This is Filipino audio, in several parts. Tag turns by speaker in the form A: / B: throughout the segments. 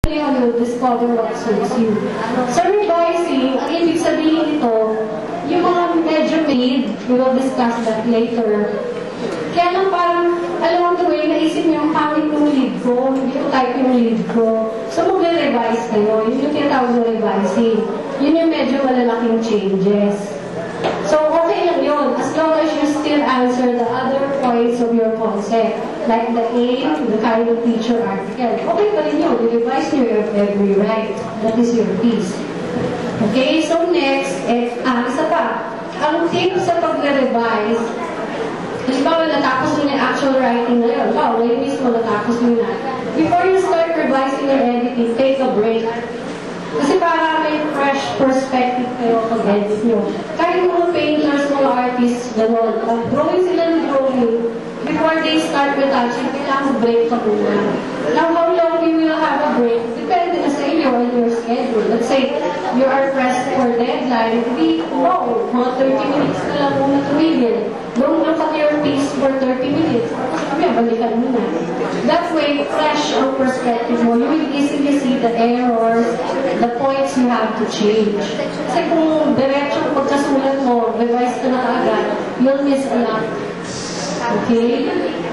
A: you discover what suits you. Sa revising, ang ibig sabihin nito, yung mga medyo made, we will discuss that later. Kaya lang parang, along the way, naisip niyo yung pangit yung lead ko, hindi ko type yung lead ko. So, mag-revise kayo. Yun yung tinatawag na revising. Yun yung medyo malalaking changes. So, okay lang yun, as long as you still answer the other points of your concept, like the aim, the kind of teacher article. Okay pa rin yun, i-revise nyo your every right. That is your piece. Okay, so next, isa pa. Ang tip sa pag-revise, halimbawa, natapos nyo na yung actual writing na yun. Wow, ngayon mismo natapos nyo na. Before you start revising or editing, take a break. Kasi para may fresh perspective kayo pag-edit nyo. Kahit mga painters, mga artists, gano'n, drawing sila ng drawing, before they start retouching, kailangan break ka muna. Now, how long you will have a break? Depende na sa inyo and your schedule. Let's say, you are pressed for deadline, hindi, wow, mga 30 minutes na lang muna tumigil. Don't look at your piece for 30 minutes. Tapos kami, balikan mo na. That way, fresh ang perspective mo. You will easily see the errors, the points you have to change. Kasi kung diretso pagkasulat mo, revise ka na agad, you'll miss a lot. Okay?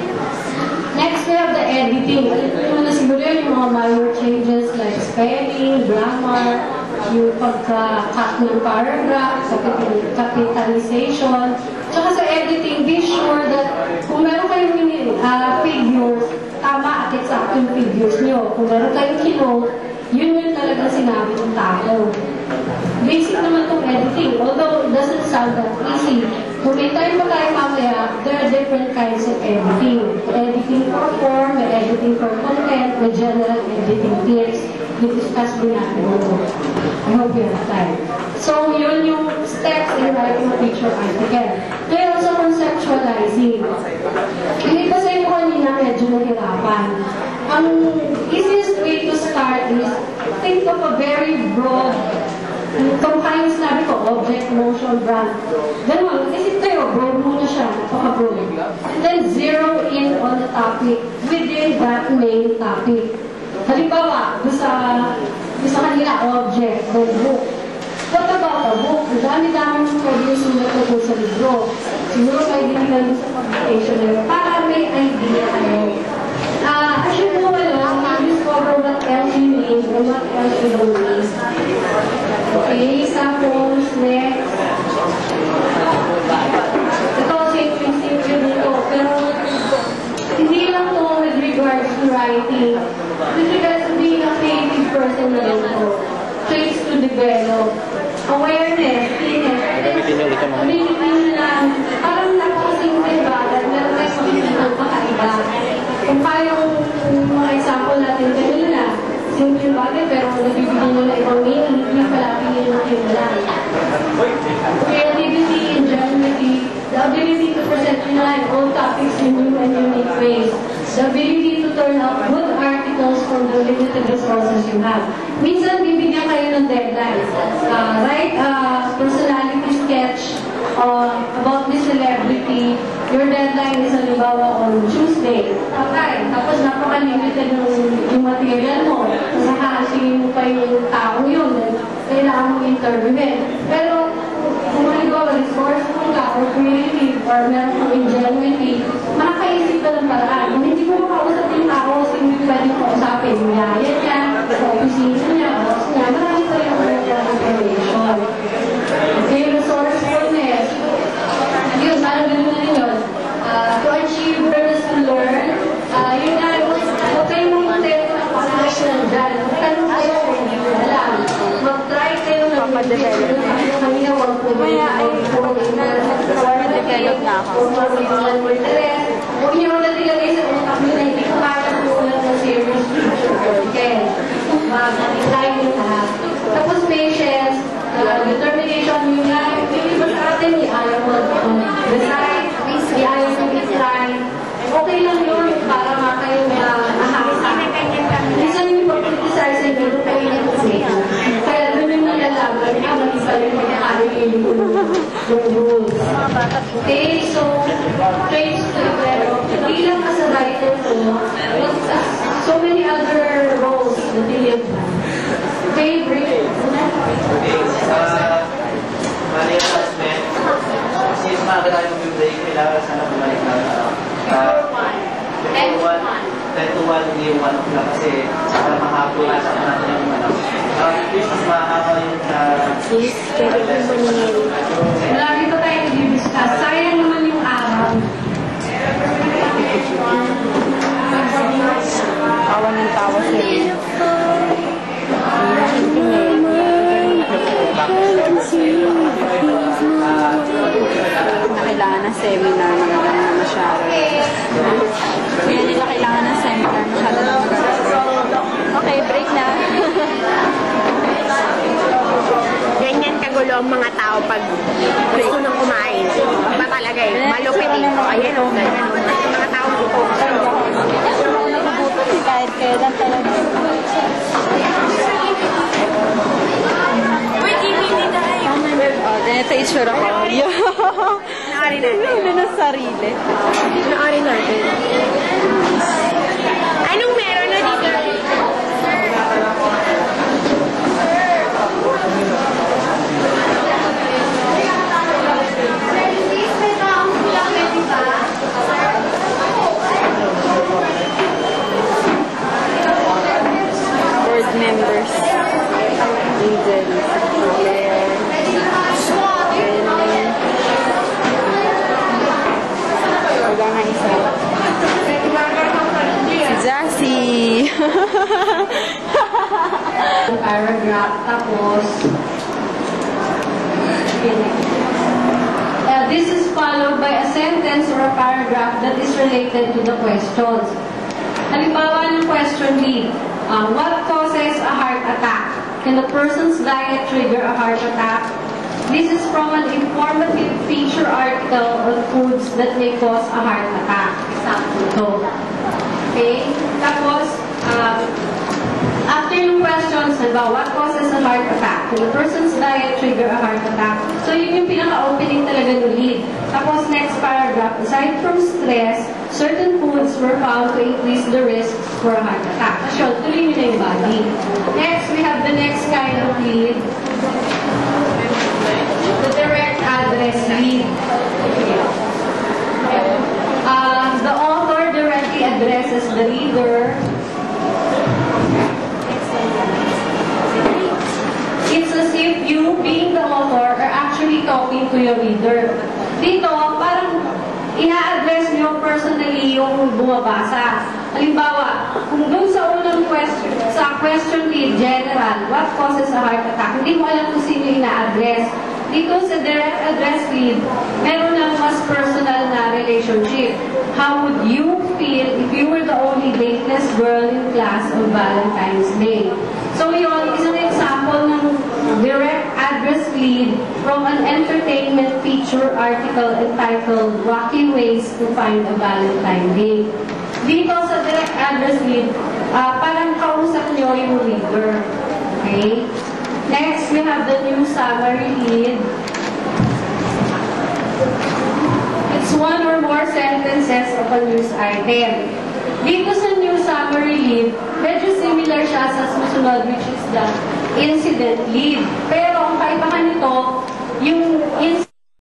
A: Next, we have the editing. Alam mo na siguro yun, yung mga minor changes like spelling, grammar, yung pagka-cut ng paragraph, capitalization. Tsaka sa editing, be sure that kung meron kayong figures, tama at exact yung figures nyo. Kung meron kayong kinote, yun yung talagang sinabi ng tao. Basic naman itong editing, although it doesn't sound that easy. Kung may time pa tayo mamaya, there are different kinds of editing. Editing for form, may editing for content, may general editing tips. I-discuss din natin ito. I hope you have time. So, yun yung steps in writing a picture article. Ngayon sa conceptualizing. Hindi pa sa inyo kanina medyo nahirapan. Ang easiest way to start is think of a very broad, kamukha yung sinabi ko, object, motion, brand. Ganun, isip kayo, broad muna siya, napaka-broad. And then zero in on the topic within that main topic. Halimbawa, sa kanila, object, the book. What about a book? Dami-dami mong pwede yung sulat ko sa libro. Siguro may dinignan sa publication na yun. Para may idea kayo. As you know, discover what else you need and what else you don't need. Okay, suppose, next. Ito, simple dito. Pero, hindi lang to with regards to writing. With regards to being a creative person na rin to. Traits to develop. Awareness, ability na parang napakasimple bagay, meron tayo makikita ng pakaiba. Kung kayong mga example natin kanina, simple bagay pero nabibigyan nyo na ibang meaning, hindi pala piliin ng kinala. Creativity, ingenuity, the ability to present all topics in new and unique ways, the ability to turn out good articles from the limited resources you have. Minsan, bibigyan kayo ng deadline. Write a personality sketch about this celebrity. Your deadline is halimbawa on Tuesday. Okay. Tapos napaka-limited yung material mo. Nakakasingin mo pa yung tao yun. Kailangan mong interviewin. Pero, kung halimbawa, resourceful ka or creative or meron kang ingenuity, makakaisip ka ng paraan. Kung hindi mo makausap yung tao, hindi pwede kausapin. Mayayat niya, sa opisina niya, boss niya, marami pa yung information. Okay, resourcefulness. Yun, parang ganun na rin yun. To achieve learners to learn, yun na, huwag kayong mag-test ng passion dyan. Tanong kayo kung hindi ko alam. Mag-try kayo ng mag-develop. Kanina, huwag po
B: develop na ako.
A: Huwag niyo natilagay sa utak nyo na hindi ko kaya sulat ng serious future. Okay. Mag-apply nyo lahat. Tapos patience, determination nyo na. Yung iba sa atin, ayaw mag-decide, ayaw mag-try. Okay lang yun para nga kayo ahasa. Minsan yung pag-criticize sa inyo, doon kayo nag-say. Kaya doon yung nalalaman, mag-isa yung mag-aaral yung rules. Okay, so, traits to develop. Bilang as a writer po, so many other roles na lead. Favorite.
B: Okay, bali assessment. Since maaga tayo mag-break, kailangan sana bumalik na 10 to 1, hindi yung 1 o'clock kasi para mahapon na sa natin yung please, mas mahaba yung
A: Lagi pa tayo nag-discuss. Sayang naman yung araw.
C: Tawa ng tawa si Rin. Na kailangan ng seminar, magaganda na masyado. Kaya nila kailangan ng seminar, masyado na magaganda. Okay, break na.
D: Ganyan kagulo ang mga tao pag gusto nang kumain. Iba talaga eh. Malupit eh. Ayan o, ganyan o. Mga tao gusto.
C: Ako nagugutom eh, kahit kailan talaga. Oh, ganito yung itsura ko.
D: Naari natin.
C: Ano na sarili.
D: Naari natin. Anong meron na dito?
C: Board members. Angel. Claire. Wala nga isa. Si Jassy.
A: Paragraph, tapos this is followed by a sentence or a paragraph that is related to the questions. Halimbawa ng question B, what causes a heart attack? Can the person's diet trigger a heart attack? This is from an informative feature article on foods that may cause a heart attack. Example. Okay? Tapos, after yung questions, what causes a heart attack? Can the person's diet trigger a heart attack? So, yun yung pinaka-opening talaga ng lead. Tapos, next paragraph, aside from stress, certain foods were found to increase the risk for a heart attack. So, tuloy nyo na yung body. Next, we have the next kind of lead. The direct address lead. The author directly addresses the reader. It's as if you, being the author, are actually talking to your reader. Dito, parang ina-address nyo personally yung bumabasa. Halimbawa, kung dun sa unang question, sa question lead, general, what causes a heart attack? Hindi mo alam kung sino ina-address. Dito sa direct address lead, meron ng mas personal na relationship. How would you feel if you were the only dateless girl in class on Valentine's Day? So yun, isang example ng direct address lead from an entertainment feature article entitled Wacky Ways to Find a Valentine Day. Dito sa direct address lead, parang kausap nyo yung reader. Okay? Next, we have the new summary lead. It's one or more sentences of a news item. Dito sa new summary lead, medyo similar siya sa susunod, which is the incident lead. Pero ang kaibahan nito, yung incident